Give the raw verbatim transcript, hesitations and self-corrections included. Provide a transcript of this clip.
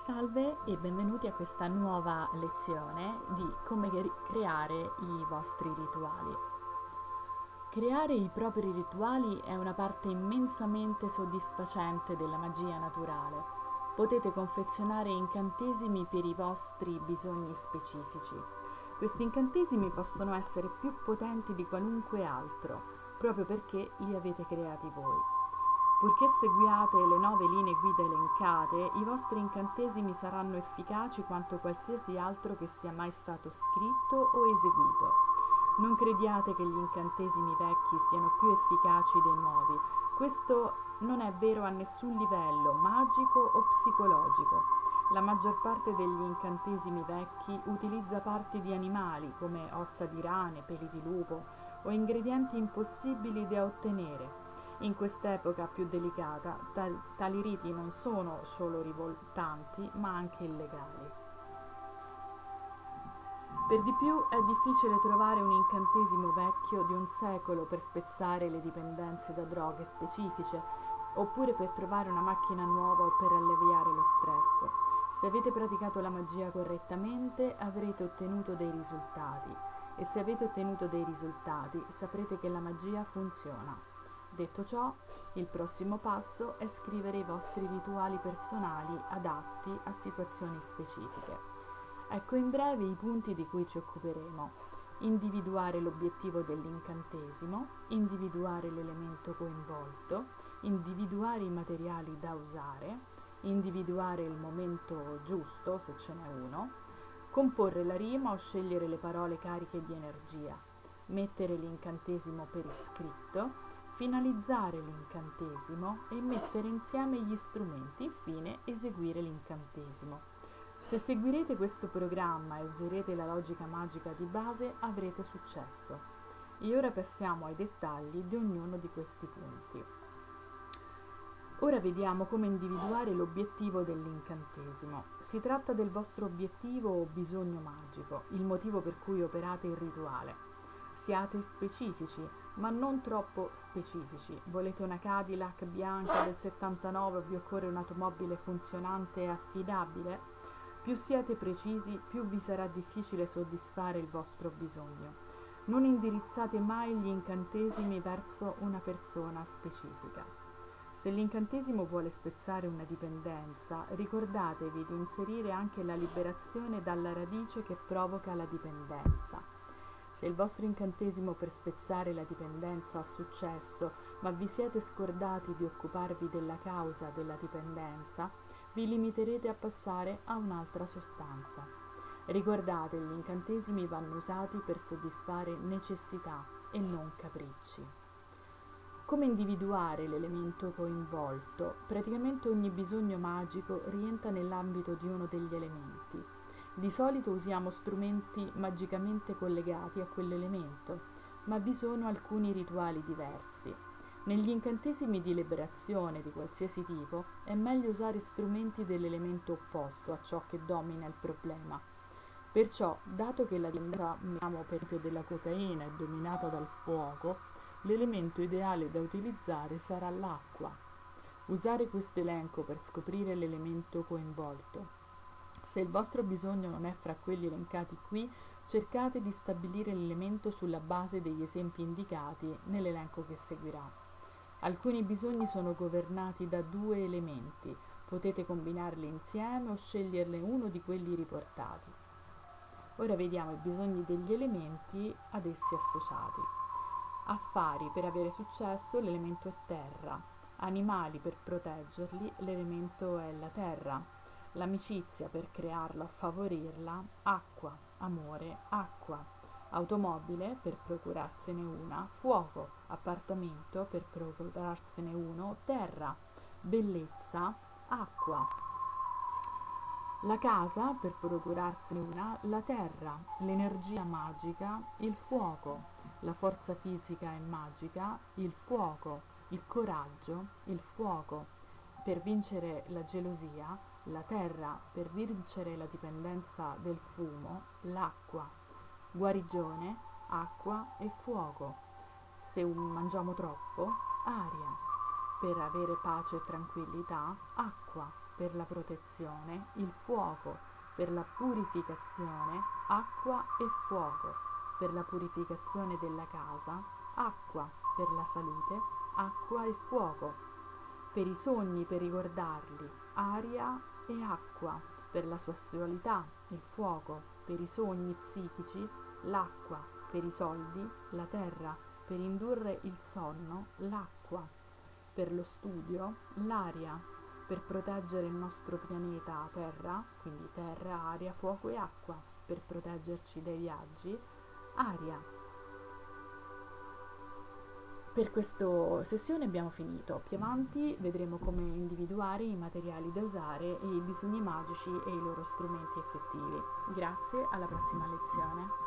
Salve e benvenuti a questa nuova lezione di come cre- creare i vostri rituali. Creare i propri rituali è una parte immensamente soddisfacente della magia naturale. Potete confezionare incantesimi per i vostri bisogni specifici. Questi incantesimi possono essere più potenti di qualunque altro, proprio perché li avete creati voi. Purché seguiate le nove linee guida elencate, i vostri incantesimi saranno efficaci quanto qualsiasi altro che sia mai stato scritto o eseguito. Non crediate che gli incantesimi vecchi siano più efficaci dei nuovi. Questo non è vero a nessun livello, magico o psicologico. La maggior parte degli incantesimi vecchi utilizza parti di animali come ossa di rane, peli di lupo o ingredienti impossibili da ottenere. In quest'epoca più delicata, tal- tali riti non sono solo rivoltanti, ma anche illegali. Per di più è difficile trovare un incantesimo vecchio di un secolo per spezzare le dipendenze da droghe specifiche, oppure per trovare una macchina nuova o per alleviare lo stress. Se avete praticato la magia correttamente, avrete ottenuto dei risultati, e se avete ottenuto dei risultati, saprete che la magia funziona. Detto ciò, il prossimo passo è scrivere i vostri rituali personali adatti a situazioni specifiche. Ecco in breve i punti di cui ci occuperemo. Individuare l'obiettivo dell'incantesimo, individuare l'elemento coinvolto, individuare i materiali da usare, individuare il momento giusto, se ce n'è uno, comporre la rima o scegliere le parole cariche di energia, mettere l'incantesimo per iscritto, finalizzare l'incantesimo e mettere insieme gli strumenti, infine eseguire l'incantesimo. Se seguirete questo programma e userete la logica magica di base, avrete successo. E ora passiamo ai dettagli di ognuno di questi punti. Ora vediamo come individuare l'obiettivo dell'incantesimo. Si tratta del vostro obiettivo o bisogno magico, il motivo per cui operate il rituale. Siate specifici, ma non troppo specifici. Volete una Cadillac bianca del settantanove o vi occorre un'automobile funzionante e affidabile? Più siete precisi, più vi sarà difficile soddisfare il vostro bisogno. Non indirizzate mai gli incantesimi verso una persona specifica. Se l'incantesimo vuole spezzare una dipendenza, ricordatevi di inserire anche la liberazione dalla radice che provoca la dipendenza. Se il vostro incantesimo per spezzare la dipendenza ha successo, ma vi siete scordati di occuparvi della causa della dipendenza, vi limiterete a passare a un'altra sostanza. Ricordate, gli incantesimi vanno usati per soddisfare necessità e non capricci. Come individuare l'elemento coinvolto? Praticamente ogni bisogno magico rientra nell'ambito di uno degli elementi. Di solito usiamo strumenti magicamente collegati a quell'elemento, ma vi sono alcuni rituali diversi. Negli incantesimi di liberazione di qualsiasi tipo è meglio usare strumenti dell'elemento opposto a ciò che domina il problema. Perciò, dato che la dipendenza, per esempio, della cocaina è dominata dal fuoco, l'elemento ideale da utilizzare sarà l'acqua. Usare questo elenco per scoprire l'elemento coinvolto. Se il vostro bisogno non è fra quelli elencati qui, cercate di stabilire l'elemento sulla base degli esempi indicati nell'elenco che seguirà. Alcuni bisogni sono governati da due elementi, potete combinarli insieme o sceglierne uno di quelli riportati. Ora vediamo i bisogni degli elementi ad essi associati. Affari, per avere successo l'elemento è terra, animali per proteggerli l'elemento è la terra. L'amicizia per crearla o favorirla, acqua, amore, acqua, automobile per procurarsene una, fuoco, appartamento per procurarsene uno, terra, bellezza, acqua, la casa per procurarsene una, la terra, l'energia magica, il fuoco, la forza fisica e magica, il fuoco, il coraggio, il fuoco, per vincere la gelosia, la terra per vincere la dipendenza del fumo, l'acqua, guarigione, acqua e fuoco. Se mangiamo troppo, aria, per avere pace e tranquillità, acqua per la protezione, il fuoco per la purificazione, acqua e fuoco per la purificazione della casa, acqua per la salute, acqua e fuoco per i sogni, per ricordarli, aria e acqua per la sessualità, il fuoco per i sogni psichici, l'acqua per i soldi, la terra per indurre il sonno, l'acqua per lo studio, l'aria per proteggere il nostro pianeta Terra, quindi terra, aria, fuoco e acqua per proteggerci dai viaggi, aria. Per questa sessione abbiamo finito. Più avanti vedremo come individuare i materiali da usare e i bisogni magici e i loro strumenti effettivi. Grazie, alla prossima lezione.